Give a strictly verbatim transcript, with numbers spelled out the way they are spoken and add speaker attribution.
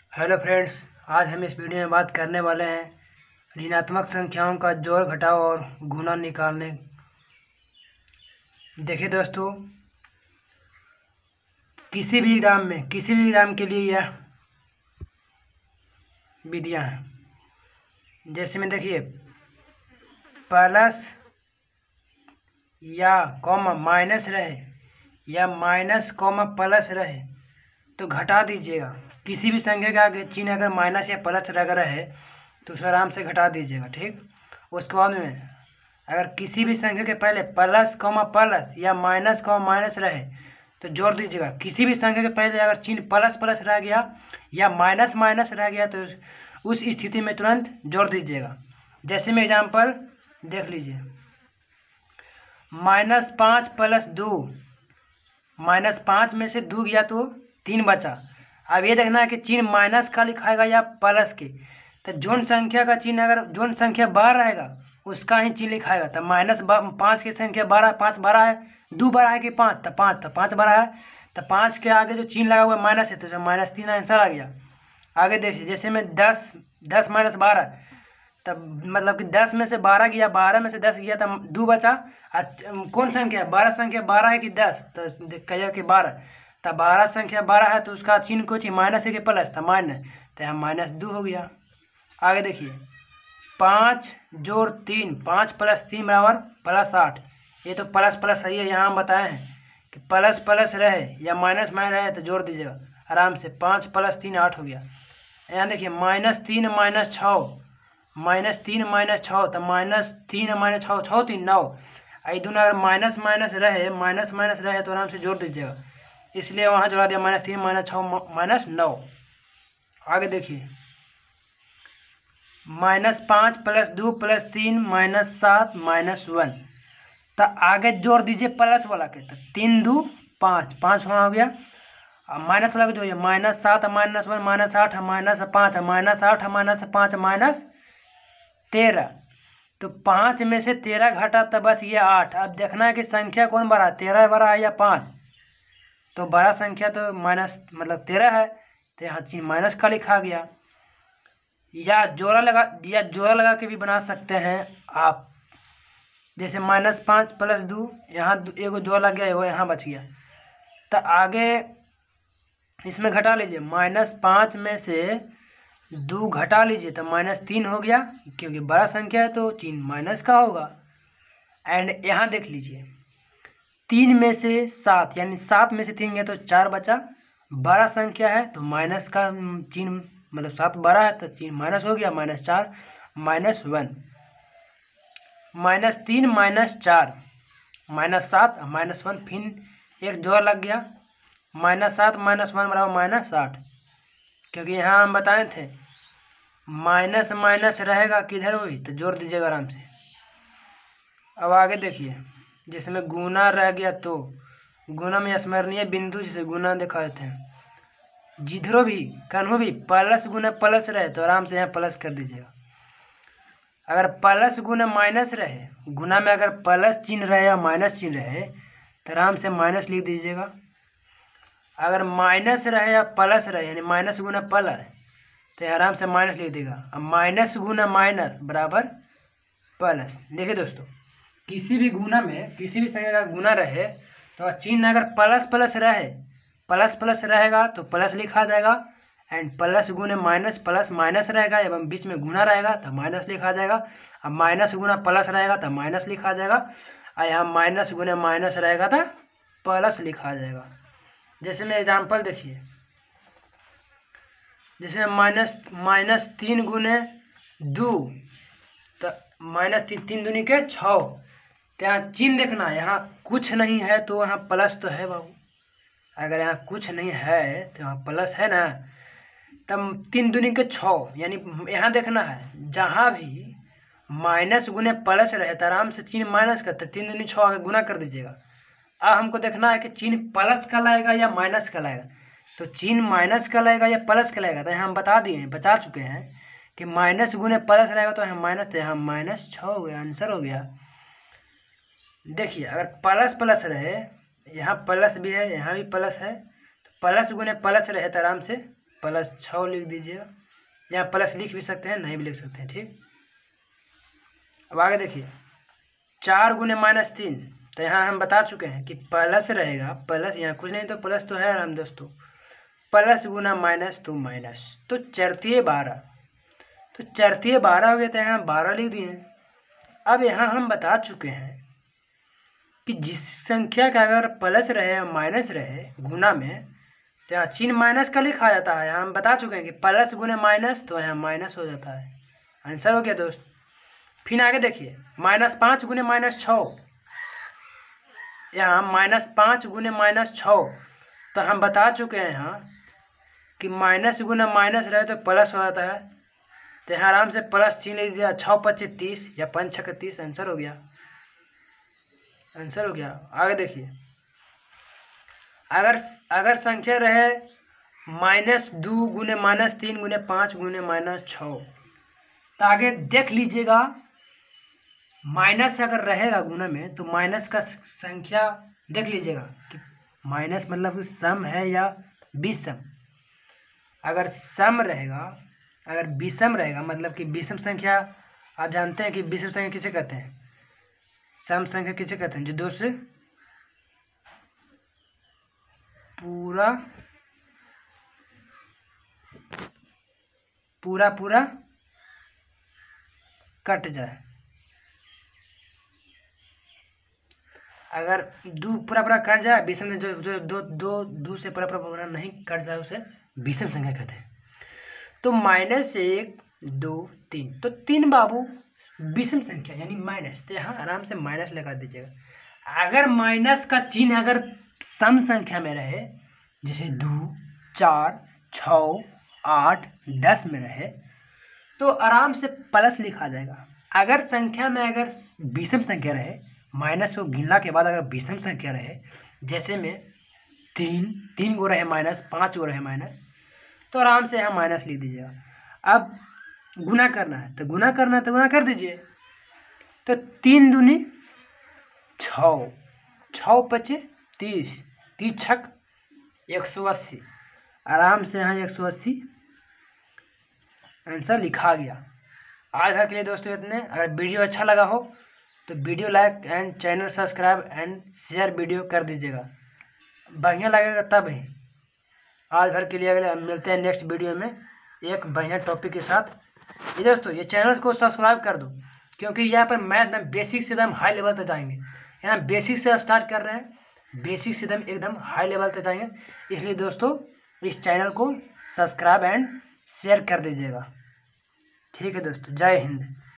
Speaker 1: Hello friends, आज हम इस वीडियो में बात करने वाले हैं ऋणात्मक संख्याओं का जोड़ घटाव और गुणा निकालने। देखिए दोस्तों, किसी भी एग्जाम में किसी भी एग्जाम के लिए यह विधियां हैं। जैसे में देखिए, प्लस या कॉमा माइनस रहे या माइनस कॉमा प्लस रहे तो घटा दीजिएगा। किसी भी संख्या के आगे चिन्ह अगर माइनस या प्लस लग रहा है तो उसे आराम से घटा दीजिएगा। ठीक, उसके बाद में अगर किसी भी संख्या के पहले प्लस कॉमा प्लस या माइनस कॉमा माइनस रहे तो जोड़ दीजिएगा। किसी भी संख्या के पहले अगर चिन्ह प्लस प्लस रह गया या माइनस माइनस रह गया तो उस स्थिति में तुरंत जोड़ दीजिएगा। जैसे में एग्जाम्पल देख लीजिए, माइनस पाँच प्लस दो, माइनस पाँच में से दो गया तो तीन बचा। अब ये देखना है कि चिन्ह माइनस का लिखाएगा या प्लस के। तो जोन संख्या का चिन्ह अगर जोन संख्या बारह रहेगा उसका ही चिन्ह लिखाएगा। तो माइनस पाँच की संख्या बारह, पाँच बारह है, दो बारह है कि पाँच, तो पाँच, तो पाँच बारह है, तो पाँच के आगे जो चिन्ह लगा हुआ है माइनस है तो माइनस तीन आंसर आ गया। आगे देखिए, जैसे में दस दस माइनस बारह, तब मतलब कि दस में से बारह गया, बारह में से दस गया तो दो बचा। कौन संख्या है? बारह संख्या बारह है कि दस? तो कहिए कि बारह, तो बारह संख्या बारह है तो उसका चिन्ह कुछ माइनस है कि प्लस? था माइनस, तो यहाँ माइनस दो हो गया। आगे देखिए, पाँच जोड़ तीन, पाँच प्लस तीन बराबर प्लस आठ। ये तो प्लस प्लस सही है, यहाँ हम बताए हैं कि प्लस प्लस रहे या माइनस माइनस रहे तो जोड़ दीजिएगा आराम से। पाँच प्लस तीन आठ हो गया। यहाँ देखिए, माइनस तीन माइनस छः, माइनस तीन माइनस छः, तो माइनस तीन माइनस छः, छः तीन नौ। ये दोनों अगर माइनस माइनस रहे माइनस माइनस रहे तो आराम से जोड़ दीजिएगा, इसलिए वहाँ जोड़ा दिया माइनस तीन माइनस छः माइनस नौ। आगे देखिए, माइनस पाँच प्लस दो प्लस तीन माइनस सात माइनस वन। तो आगे जोड़ दीजिए प्लस वाला के, तो तीन दो पाँच, पाँच वहाँ हो गया। अब माइनस वाला को जोड़िए, माइनस सात माइनस वन माइनस आठ माइनस पाँच, माइनस आठ माइनस पाँच माइनस तेरह। तो पाँच में से तेरह घटा तब बच गया आठ। अब देखना है कि संख्या कौन बड़ा है, तेरह बड़ा है या पाँच? तो बड़ा संख्या तो माइनस मतलब तेरह है, तो यहाँ चीज माइनस का लिखा गया। या जोड़ा लगा या जोड़ा लगा के भी बना सकते हैं आप। जैसे माइनस पाँच प्लस दो, यहाँ एगो जोड़ा लग गया, एगो यहाँ बच गया। तो आगे इसमें घटा लीजिए, माइनस पाँच में से दो घटा लीजिए तो माइनस तीन हो गया, क्योंकि बड़ा संख्या है तो चिन्ह माइनस का होगा। एंड यहाँ देख लीजिए, तीन में से सात यानी सात में से तीन गया तो चार बचा। बड़ा संख्या है तो माइनस का चिन्ह मतलब सात बड़ा है तो चिन्ह माइनस हो गया, माइनस चार माइनस वन। माइनस तीन माइनस चार माइनस सात माइनस वन, फिर एक जोड़ लग गया, माइनस सात माइनस वन बराबर माइनस आठ। क्योंकि यहाँ हम बताए थे माइनस माइनस रहेगा किधर हुई तो जोड़ दीजिएगा आराम से। अब आगे देखिए, जिसमें गुना रह गया तो गुना में स्मरणीय बिंदु जैसे गुना दिखा देते हैं। जिधरो भी कन्हो भी प्लस गुना प्लस रहे तो आराम से यहाँ प्लस कर दीजिएगा। अगर प्लस गुना माइनस रहे, गुना में अगर प्लस चिन्ह रहे या माइनस चिन्ह रहे तो आराम से माइनस लिख दीजिएगा। अगर माइनस रहे या प्लस रहे यानी माइनस गुना प्लस तो आराम से माइनस लिख देगा। अब माइनस गुना माइनस बराबर प्लस। देखिए दोस्तों, किसी भी गुना में किसी भी संख्या का गुना रहे तो चिन्ह अगर प्लस प्लस रहे प्लस प्लस रहेगा तो प्लस लिखा जाएगा। एंड प्लस गुना माइनस प्लस माइनस रहेगा एवं बीच में गुना रहेगा तो माइनस लिखा जाएगा। अब माइनस गुना प्लस रहेगा तो माइनस लिखा जाएगा, और यहाँ माइनस गुना माइनस रहेगा तो प्लस लिखा जाएगा। जैसे में एग्जाम्पल देखिए, जैसे माइनस माइनस तीन गुने दो तो माइनस तीन, तीन दूनी के छः। तो यहाँ चिन्ह देखना, यहाँ कुछ नहीं है तो यहाँ प्लस तो है बाबू। अगर यहाँ कुछ नहीं है तो यहाँ प्लस है ना। तब तीन दूनी के छः यानी यहाँ देखना है जहाँ भी माइनस गुने प्लस रहे तो आराम से चिन्ह माइनस का, तो तीन दूनी छः आगे गुना कर दीजिएगा। अब हमको देखना है कि चिन्ह प्लस का लाएगा या माइनस का लाएगा। तो चिन्ह माइनस का लाएगा या प्लस का लाएगा, तो यहाँ हम बता दिए हैं बता चुके हैं कि माइनस गुने प्लस रहेगा तो यहाँ माइनस, तो यहाँ माइनस छः हो गया, आंसर हो गया। देखिए, अगर प्लस प्लस रहे, यहाँ प्लस भी है यहाँ भी प्लस है, तो प्लस गुने प्लस रहे तो आराम से प्लस छः लिख दीजिएगा, या प्लस लिख भी सकते हैं, नहीं भी लिख सकते हैं, ठीक। अब आगे देखिए, चार गुने माइनस तीन, तो यहाँ हम बता चुके हैं कि प्लस रहेगा, प्लस यहाँ कुछ नहीं तो प्लस तो है आराम दोस्तों, प्लस गुना माइनस तो माइनस, तो चरतीय बारह, तो चरतीय बारह हो गया, तो यहाँ बारह लिख दिए। अब यहाँ हम बता चुके हैं कि जिस संख्या का अगर प्लस रहे या माइनस रहे गुना में, तो यहाँ चिन्ह माइनस का लिखा जाता है। यहाँ हम बता चुके हैं कि प्लस गुने माइनस, तो यहाँ माइनस हो जाता है। आंसर हो गया दोस्त। फिर आगे देखिए, माइनस पाँच गुने माइनस छः, यहाँ माइनस पाँच गुने माइनस छः, तो हम बता चुके हैं यहाँ कि माइनस गुना माइनस रहे तो प्लस हो जाता है, तो यहाँ आराम से प्लस चिन्ह लिख दिया, छः पच्चीस तीस या पंच छः तीस, आंसर हो गया, आंसर हो गया। आगे देखिए, अगर अगर संख्या रहे माइनस दो गुने माइनस तीन गुने पाँच गुने माइनस छः, तो आगे देख लीजिएगा, माइनस अगर रहेगा गुना में तो माइनस का संख्या देख लीजिएगा कि माइनस मतलब सम है या विषम। अगर सम रहेगा, अगर विषम रहेगा मतलब कि विषम संख्या, आप जानते हैं कि विषम संख्या किसे कहते हैं, सम संख्या किसे कहते हैं, जो दो से पूरा पूरा पूरा कट जाए। अगर दो पूरा पूरा कट जाए, विषम जो जो दो दो दो से पूरा पूरा नहीं कट जाए, उसे विषम संख्या कहते हैं। तो माइनस एक दो तीन, तो तीन बाबू विषम संख्या यानी माइनस, तो यहाँ आराम से माइनस लगा दीजिएगा। अगर माइनस का चिन्ह अगर सम संख्या में रहे, जैसे दो चार छः आठ दस में रहे, तो आराम से प्लस लिखा जाएगा। अगर संख्या में अगर विषम संख्या रहे, माइनस को गिनला के बाद अगर विषम संख्या रहे, जैसे में तीन तीन गो रहे माइनस, पाँच गो रहे माइनस, तो आराम से यहाँ माइनस लिख दीजिएगा। अब गुना करना है तो गुना करना है तो गुना कर दीजिए, तो तीन दूनी छः, छः पचे तीस, तीस छक एक सौ अस्सी, आराम से यहाँ एक सौ अस्सी आंसर लिखा गया। आज तक के लिए दोस्तों इतने। अगर वीडियो अच्छा लगा हो तो video like and channel subscribe and share video कर दीजिएगा, बढ़िया लगेगा तब ही। आज भर के लिए अगले मिलते हैं नेक्स्ट वीडियो में एक बढ़िया टॉपिक के साथ। ये दोस्तों ये चैनल को सब्सक्राइब कर दो, क्योंकि यहाँ पर मैथ एकदम बेसिक से एकदम हाई लेवल तक जाएंगे। यहाँ बेसिक से स्टार्ट कर रहे हैं, बेसिक से एकदम एकदम हाई लेवल तक जाएंगे। इसलिए दोस्तों इस चैनल को सब्सक्राइब एंड शेयर कर दीजिएगा। ठीक है दोस्तों, जय हिंद।